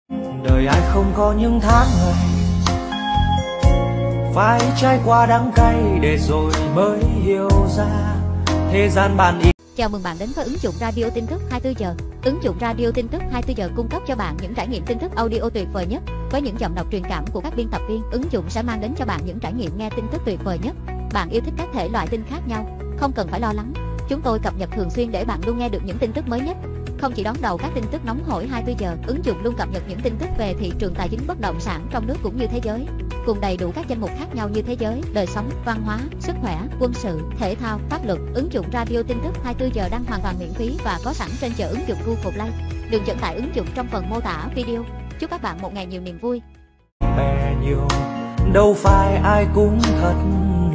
Đời ai không có những tháng ngày phải trải qua đắng cay để rồi mới hiểu ra thế gian bạn ý. Chào mừng bạn đến với ứng dụng Radio tin tức 24 giờ. Ứng dụng Radio tin tức 24 giờ cung cấp cho bạn những trải nghiệm tin tức audio tuyệt vời nhất với những giọng đọc truyền cảm của các biên tập viên. Ứng dụng sẽ mang đến cho bạn những trải nghiệm nghe tin tức tuyệt vời nhất. Bạn yêu thích các thể loại tin khác nhau, không cần phải lo lắng. Chúng tôi cập nhật thường xuyên để bạn luôn nghe được những tin tức mới nhất. Không chỉ đón đầu các tin tức nóng hổi 24 giờ, ứng dụng luôn cập nhật những tin tức về thị trường tài chính bất động sản trong nước cũng như thế giới, cùng đầy đủ các danh mục khác nhau như thế giới, đời sống, văn hóa, sức khỏe, quân sự, thể thao, pháp luật. Ứng dụng Radio tin tức 24 giờ đang hoàn toàn miễn phí và có sẵn trên chợ ứng dụng Google Play. Đường dẫn tải ứng dụng trong phần mô tả video. Chúc các bạn một ngày nhiều niềm vui. Bè nhiều đâu phải ai cũng thật